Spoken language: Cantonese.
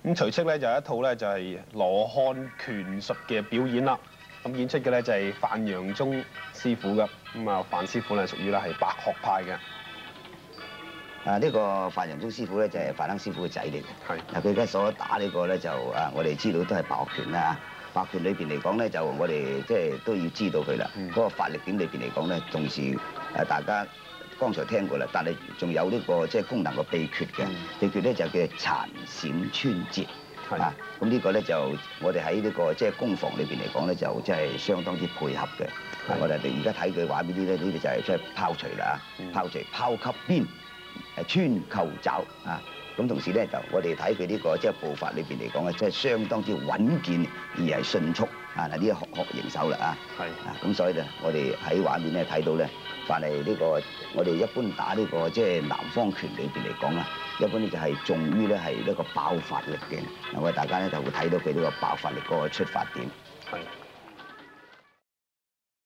咁隨即咧就有一套咧就係羅漢拳術嘅表演啦。咁演出嘅咧就係范陽宗師傅嘅。咁啊，范師傅咧屬於咧係白鶴派嘅。 呢個范陽宗師傅咧就係范鏗師傅嘅仔嚟嘅。 係。 佢而家所打呢個咧就我哋知道都係白鶴拳啦。白鶴裏邊嚟講咧，就我哋即係都要知道佢啦。嗰個發力點裏邊嚟講咧，同時大家剛才聽過啦，但係仲有呢個即係功能嘅秘訣嘅。秘訣咧就叫殘閃穿接。咁呢個咧就我哋喺呢個即係攻防裏邊嚟講咧，就即係相當之配合嘅。我哋而家睇佢畫邊啲咧，呢啲就係即係拋錘啦，拋錘、拋級鞭、穿扣爪啊。咁同時咧就我哋睇佢呢個即係步伐裏邊嚟講咧，即係相當之穩健而係迅速啊！嗱，呢一學形手啦啊。係。咁所以咧，我哋喺畫面咧睇到咧，凡係呢個我哋一般打呢個即係南方拳裏邊嚟講啦，一般咧就係重於咧係一個爆發力嘅。嗱，我哋大家咧就會睇到佢呢個爆發力嗰個出發點。係。